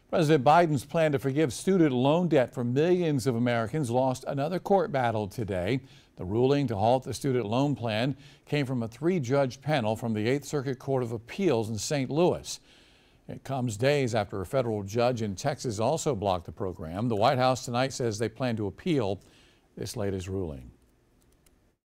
President Biden's plan to forgive student loan debt for millions of Americans lost another court battle today. The ruling to halt the student loan plan came from a three-judge panel from the 8th Circuit Court of Appeals in St. Louis. It comes days after a federal judge in Texas also blocked the program. The White House tonight says they plan to appeal this latest ruling.